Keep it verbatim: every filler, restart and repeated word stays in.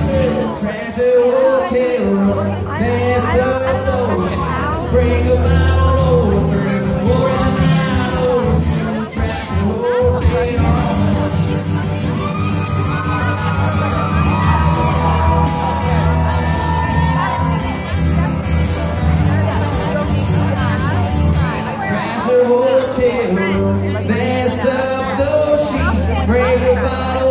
Trash a hotel room, mess up those sheets, bring a bottle over, pour it right over to trash a hotel room. Trash a hotel room, mess up those sheets, bring a bottle